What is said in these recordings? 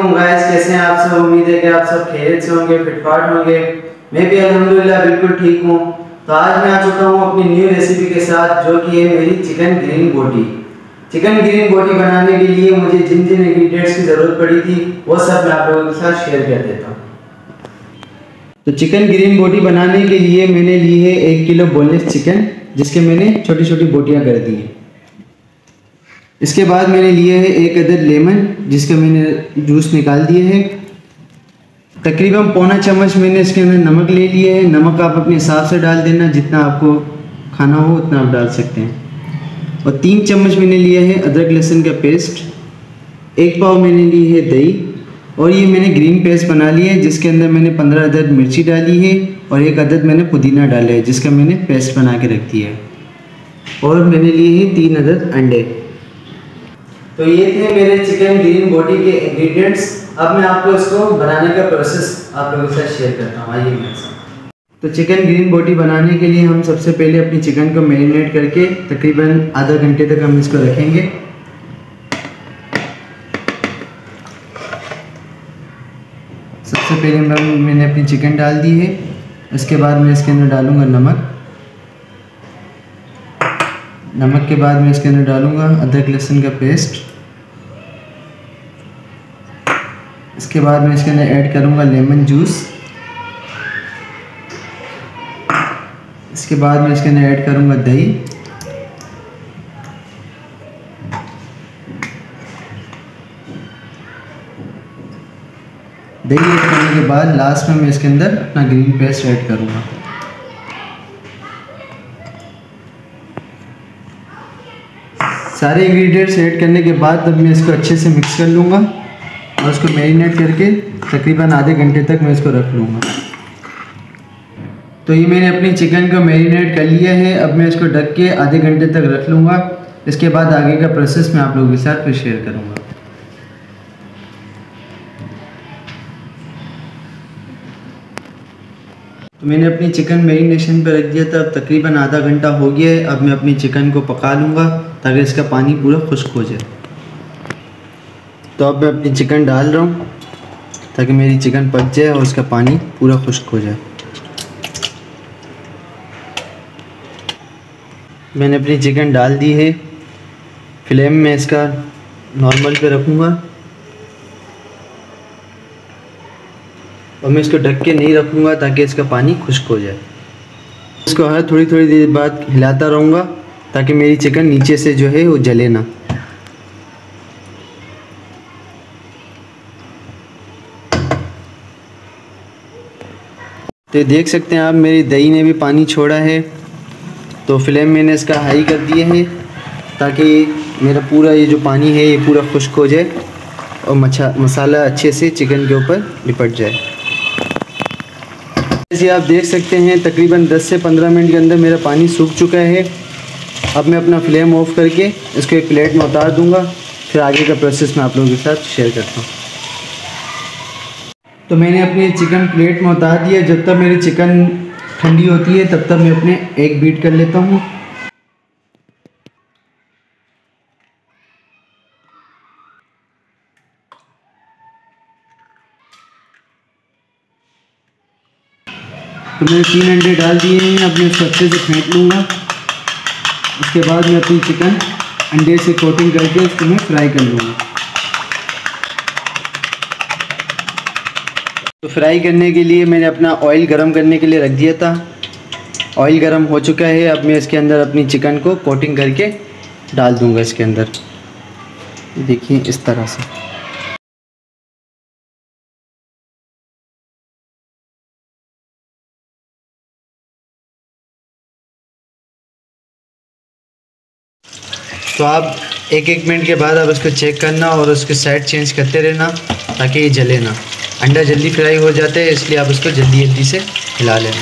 वालेकुम गाइस, कैसे हैं आप सब। उम्मीद है कि आप सब खैरियत से होंगे, फिटफाट होंगे। मैं भी अल्हम्दुलिल्लाह बिल्कुल ठीक हूँ। तो आज मैं आ चुका हूँ अपनी न्यू रेसिपी के साथ, जो कि है मेरी चिकन ग्रीन बोटी। चिकन ग्रीन बोटी बनाने के लिए मुझे जिन जिन इंग्रेडिएंट्स की ज़रूरत पड़ी थी वो सब मैं आप लोगों के साथ शेयर कर देता हूँ। तो चिकन ग्रीन बोटी बनाने के लिए मैंने ली है 1 किलो बोनलेस चिकन, जिसके मैंने छोटी छोटी बोटियाँ कर दी हैं। इसके बाद मैंने लिए है 1 अदद लेमन, जिसका मैंने जूस निकाल दिए है। तकरीबन पौना चम्मच मैंने इसके अंदर नमक ले लिए है। नमक आप अपने हिसाब से डाल देना, जितना आपको खाना हो उतना आप डाल सकते हैं। और 3 चम्मच मैंने लिया है अदरक लहसुन का पेस्ट। 1 पाव मैंने ली है दही, और ये मैंने ग्रीन पेस्ट बना लिया है, जिसके अंदर मैंने 15 अदद मिर्ची डाली है और 1 अदद मैंने पुदीना डाला है, जिसका मैंने पेस्ट बना के रख दिया है। और मैंने लिए हैं 3 अदद अंडे। तो ये थे मेरे चिकन ग्रीन बोटी के इंग्रेडिएंट्स। अब मैं आपको इसको बनाने का प्रोसेस आप लोगों के साथ शेयर करता हूँ। आइए मेरे साथ। तो चिकन ग्रीन बोटी बनाने के लिए हम सबसे पहले अपनी चिकन को मैरिनेट करके तकरीबन आधा घंटे तक हम इसको रखेंगे। सबसे पहले मैंने अपनी चिकन डाल दी है। इसके बाद मैं इसके अंदर डालूँगा नमक के बाद मैं इसके अंदर डालूँगा अदरक लहसुन का पेस्ट। इसके बाद मैं इसके अंदर ऐड करूँगा लेमन जूस। इसके बाद मैं इसके अंदर ऐड करूँगा दही। दही ऐड करने के बाद लास्ट में मैं इसके अंदर अपना ग्रीन पेस्ट ऐड करूँगा। सारे इंग्रेडिएंट्स ऐड करने के बाद अब मैं इसको अच्छे से मिक्स कर लूँगा और इसको मैरिनेट करके तकरीबन आधे घंटे तक मैं इसको रख लूँगा। तो ये मैंने अपनी चिकन को मैरिनेट कर लिया है। अब मैं इसको ढक के आधे घंटे तक रख लूँगा। इसके बाद आगे का प्रोसेस मैं आप लोगों के साथ फिर शेयर करूँगा। तो मैंने अपनी चिकन मैरिनेशन पे रख दिया था। अब तकरीबन आधा घंटा हो गया है। अब मैं अपनी चिकन को पका लूँगा ताकि इसका पानी पूरा खुश्क हो जाए। तो अब मैं अपनी चिकन डाल रहा हूँ ताकि मेरी चिकन पक जाए और उसका पानी पूरा खुश्क हो जाए। मैंने अपनी चिकन डाल दी है। फ्लेम में इसका नॉर्मल पे रखूँगा और मैं इसको ढक के नहीं रखूँगा ताकि इसका पानी खुश्क हो जाए। इसको हर थोड़ी थोड़ी देर बाद हिलाता रहूँगा ताकि मेरी चिकन नीचे से जो है वो जले ना। तो देख सकते हैं आप, मेरी दही ने भी पानी छोड़ा है। तो फ्लेम मैंने इसका हाई कर दिया है ताकि मेरा पूरा ये जो पानी है ये पूरा खुश्क हो जाए और मसाला अच्छे से चिकन के ऊपर लिपट जाए। जैसे आप देख सकते हैं तकरीबन 10 से 15 मिनट के अंदर मेरा पानी सूख चुका है। अब मैं अपना फ्लेम ऑफ करके इसको एक प्लेट में उतार दूंगा। फिर आगे का प्रोसेस मैं आप लोगों के साथ शेयर करता हूँ। तो मैंने अपनी चिकन प्लेट में उतार दिया। जब तक मेरी चिकन ठंडी होती है तब तक मैं अपने एग बीट कर लेता हूँ। तो मैंने 3 अंडे डाल दिए हैं। अब मैं इसको अच्छे से फेंट लूँगा। उसके बाद मैं अपनी चिकन अंडे से कोटिंग करके इसको मैं फ्राई कर लूँगा। तो फ्राई करने के लिए मैंने अपना ऑयल गरम करने के लिए रख दिया था। ऑयल गरम हो चुका है। अब मैं इसके अंदर अपनी चिकन को कोटिंग करके डाल दूँगा इसके अंदर। देखिए इस तरह से। तो आप 1-1 मिनट के बाद आप इसको चेक करना और उसके साइड चेंज करते रहना ताकि ये जले ना। अंडा जल्दी फ्राई हो जाता है, इसलिए आप उसको जल्दी जल्दी से हिला लेना।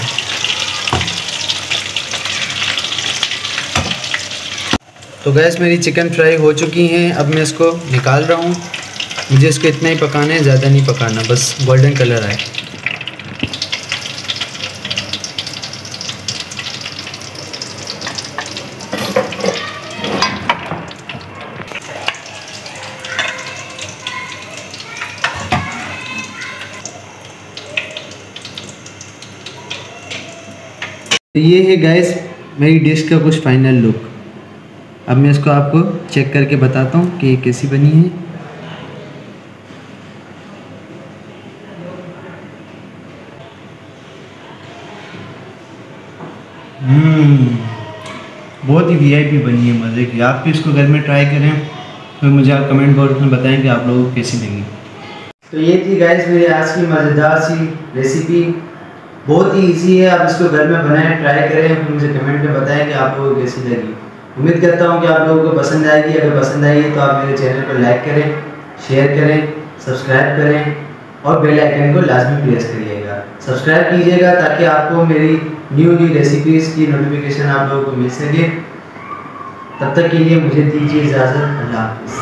तो गैस मेरी चिकन फ्राई हो चुकी हैं। अब मैं इसको निकाल रहा हूँ। मुझे इसको इतना ही पकाना है, ज़्यादा नहीं पकाना, बस गोल्डन कलर आए। तो ये है गाइस मेरी डिश का कुछ फाइनल लुक। अब मैं इसको आपको चेक करके बताता हूँ कि ये कैसी बनी है। बहुत ही वीआईपी बनी है, मज़े की। आप भी इसको घर में ट्राई करें, तो मुझे आप कमेंट बॉक्स में बताएं कि आप लोगों को कैसी लगी। तो ये थी गाइस मेरी आज की मज़ेदार सी रेसिपी। बहुत ही इजी है, आप इसको घर में बनाएं, ट्राई करें, फिर मुझे कमेंट में बताएं कि आप लोगों को कैसी लगी। उम्मीद करता हूँ कि आप लोगों को पसंद आएगी। अगर पसंद आई है तो आप मेरे चैनल को लाइक करें, शेयर करें, सब्सक्राइब करें और बेल आइकन को लाजमी प्रेस करिएगा। सब्सक्राइब कीजिएगा ताकि आपको मेरी न्यू रेसिपीज़ की नोटिफिकेशन आप लोगों को मिल सके। तब तक के लिए मुझे दीजिए इजाज़त। अल्लाह हाफ़िज़।